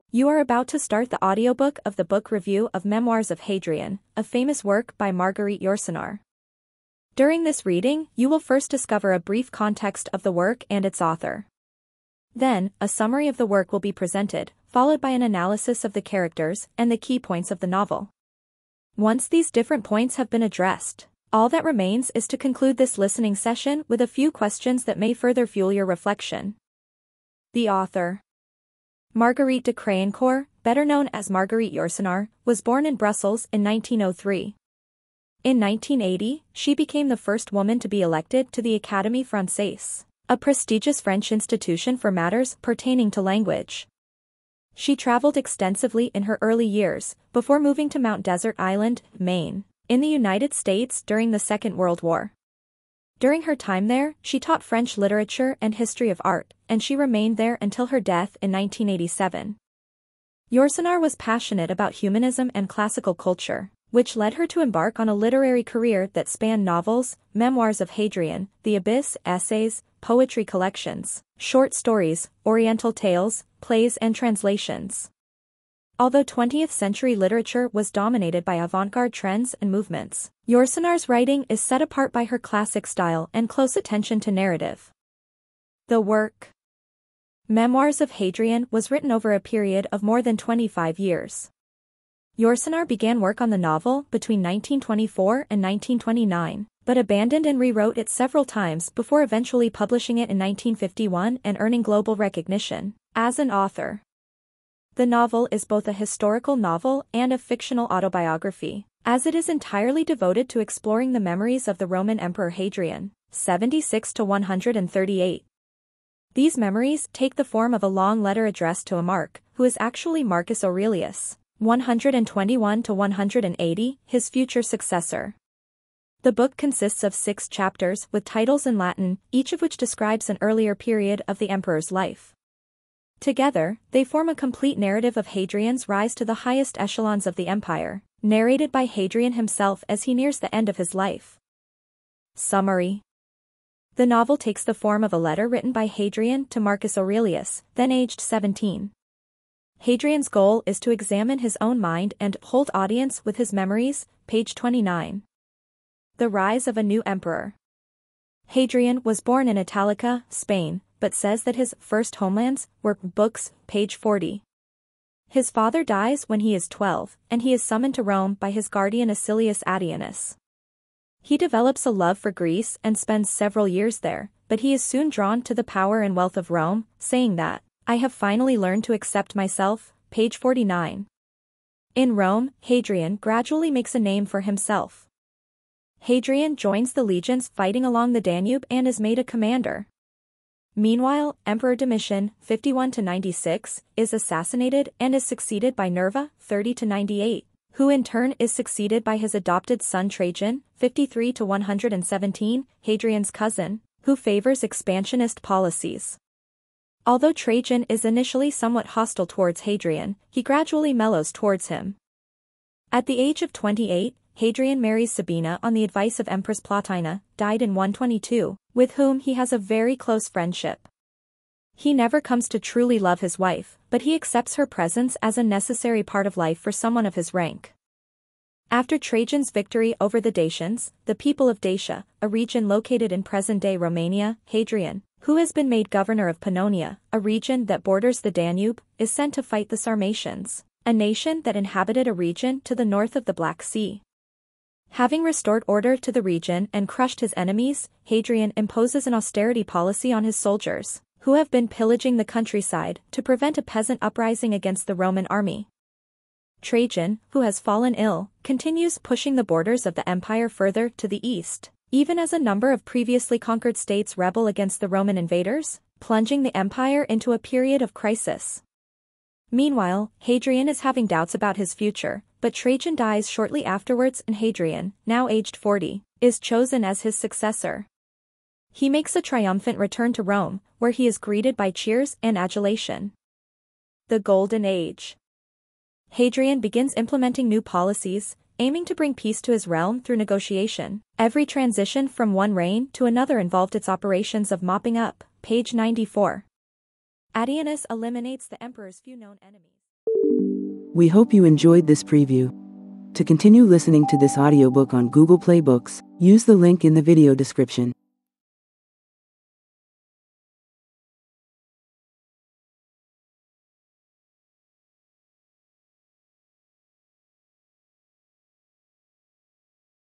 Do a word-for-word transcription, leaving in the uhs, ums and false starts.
You are about to start the audiobook of the book review of Memoirs of Hadrian, a famous work by Marguerite Yourcenar. During this reading, you will first discover a brief context of the work and its author. Then, a summary of the work will be presented, followed by an analysis of the characters and the key points of the novel. Once these different points have been addressed, all that remains is to conclude this listening session with a few questions that may further fuel your reflection. The author. Marguerite de Créancourt, better known as Marguerite Yourcenar, was born in Brussels in nineteen oh three. In nineteen eighty, she became the first woman to be elected to the Académie Française, a prestigious French institution for matters pertaining to language. She traveled extensively in her early years, before moving to Mount Desert Island, Maine, in the United States during the Second World War. During her time there, she taught French literature and history of art, and she remained there until her death in nineteen eighty-seven. Yourcenar was passionate about humanism and classical culture, which led her to embark on a literary career that spanned novels, Memoirs of Hadrian, the Abyss, essays, poetry collections, short stories, oriental tales, plays and translations. Although twentieth century literature was dominated by avant-garde trends and movements, Yourcenar's writing is set apart by her classic style and close attention to narrative. The work, Memoirs of Hadrian, was written over a period of more than twenty-five years. Yourcenar began work on the novel between nineteen twenty-four and nineteen twenty-nine, but abandoned and rewrote it several times before eventually publishing it in nineteen fifty-one and earning global recognition as an author. The novel is both a historical novel and a fictional autobiography, as it is entirely devoted to exploring the memories of the Roman Emperor Hadrian, seventy-six to one hundred thirty-eight. These memories take the form of a long letter addressed to a Mark, who is actually Marcus Aurelius, one hundred twenty-one to one hundred eighty, his future successor. The book consists of six chapters with titles in Latin, each of which describes an earlier period of the emperor's life. Together, they form a complete narrative of Hadrian's rise to the highest echelons of the empire, narrated by Hadrian himself as he nears the end of his life. Summary. The novel takes the form of a letter written by Hadrian to Marcus Aurelius, then aged seventeen. Hadrian's goal is to examine his own mind and hold audience with his memories, page twenty-nine. The rise of a new emperor. Hadrian was born in Italica, Spain, but says that his first homelands were books, page forty. His father dies when he is twelve, and he is summoned to Rome by his guardian Acilius Attianus. He develops a love for Greece and spends several years there, but he is soon drawn to the power and wealth of Rome, saying that, "I have finally learned to accept myself," page forty-nine. In Rome, Hadrian gradually makes a name for himself. Hadrian joins the legions fighting along the Danube and is made a commander. Meanwhile, Emperor Domitian, fifty-one to ninety-six, is assassinated and is succeeded by Nerva, thirty to ninety-eight, who in turn is succeeded by his adopted son Trajan, fifty-three to one hundred seventeen, Hadrian's cousin, who favors expansionist policies. Although Trajan is initially somewhat hostile towards Hadrian, he gradually mellows towards him. At the age of twenty-eight, Hadrian marries Sabina on the advice of Empress Plotina, died in one twenty-two, with whom he has a very close friendship. He never comes to truly love his wife, but he accepts her presence as a necessary part of life for someone of his rank. After Trajan's victory over the Dacians, the people of Dacia, a region located in present-day Romania, Hadrian, who has been made governor of Pannonia, a region that borders the Danube, is sent to fight the Sarmatians, a nation that inhabited a region to the north of the Black Sea. Having restored order to the region and crushed his enemies, Hadrian imposes an austerity policy on his soldiers, who have been pillaging the countryside, to prevent a peasant uprising against the Roman army. Trajan, who has fallen ill, continues pushing the borders of the empire further to the east, even as a number of previously conquered states rebel against the Roman invaders, plunging the empire into a period of crisis. Meanwhile, Hadrian is having doubts about his future, but Trajan dies shortly afterwards and Hadrian, now aged forty, is chosen as his successor. He makes a triumphant return to Rome, where he is greeted by cheers and adulation. The Golden Age. Hadrian begins implementing new policies, aiming to bring peace to his realm through negotiation. Every transition from one reign to another involved its operations of mopping up, page ninety-four. Attianus eliminates the emperor's few known enemies. We hope you enjoyed this preview. To continue listening to this audiobook on Google Play Books, use the link in the video description.